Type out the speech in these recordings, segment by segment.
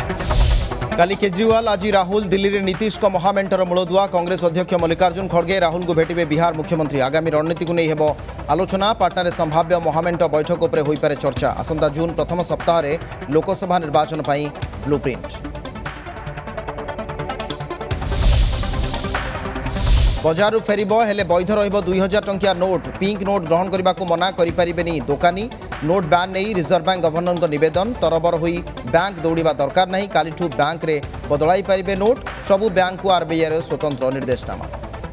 काली केजरीवाल आज राहुल दिल्ली में नीतीश को महामेंटर मूलदुआ कांग्रेस अध्यक्ष मल्लिकार्जुन खड़गे राहुल को भेटे बिहार मुख्यमंत्री आगामी रणनीति को नहीं हेब आलोचना पाटना में संभाव्य महामेंट बैठक उपर हो पारे चर्चा आसंता जून प्रथम सप्ताह लोकसभा निर्वाचन पर ब्लूप्रिंट बजार फेरब हेले वैध रही टंकिया नोट पिंक नोट ग्रहण करने को मना करें दोकानी नोट बैन नहीं रिजर्व बैंक गवर्नर निवेदन तरबर हुई बैंक दौड़ा दरकार नहीं कालीठू बैंक रे बदलाई पारे नोट सबू बैंक को आरबीआई स्वतंत्र निर्देशनामा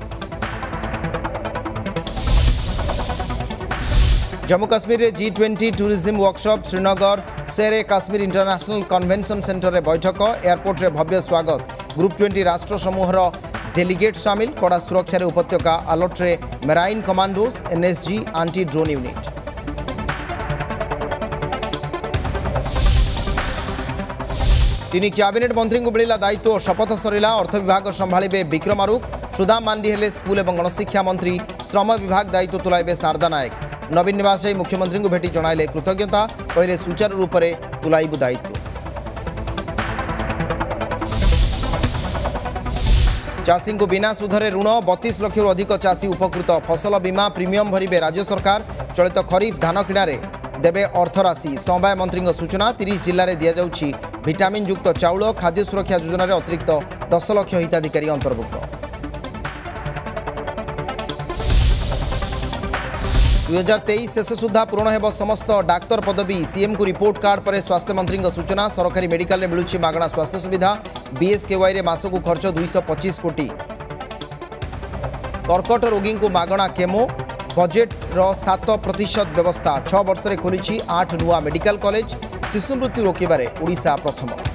जम्मू काश्मीर में G20 टूरिज्म वर्कशॉप श्रीनगर शेरे काश्मीर इंटरनेशनल कन्वेंशन सेंटर में बैठक एयरपोर्ट में भव्य स्वागत ग्रुप 20 राष्ट्र समूहर डेलीगेट सामिल कड़ा सुरक्षा उपत्यका अलर्ट रे marine commandos NSG anti drone unit तीन कैबिनेट मंत्री को मिला दायित्व शपथ सरिला अर्थ विभाग संभाଳିबे विक्रम आरुख सुदाम मांडी हेले स्कूल और गणशिक्षा मंत्री श्रम विभाग दायित्व तुलाइबे शारदा नायक नवीन निवास जाई मुख्यमंत्री को भेटी जणाइले कृतज्ञता कहले सुचारू रूप से तुलाइबु दायित्व चाषी को बिना सुधरे ऋण 32 लाख अधिक चाषी उपकृत फसल बीमा प्रीमियम भरिबे राज्य सरकार चलित खरीफ धान किणारे देवे अर्थराशि समवाय मंत्री सूचना 30 जिले में दि जाउछि विटामिन युक्त चाउल खाद्य सुरक्षा योजन अतिरिक्त 10 लाख हिताधिकारी अंतर्भुक्त 2023 शेष सुधा पूर्ण हेब समस्त डाक्तर पदवी सीएम को रिपोर्ट कार्ड पर स्वास्थ्य मंत्री सूचना सरकारी मेडिकल में मिलुछि मागणा स्वास्थ्य सुविधा बीएसकेवाई रे मासकु खर्च 225 कोटी कर्कट रोगी को मागणा केमो बजेट रो 7% व्यवस्था 6 वर्ष में खोली 8 नुआ मेडिकल कॉलेज शिशु मृत्यु रोकबार ओडिशा प्रथम।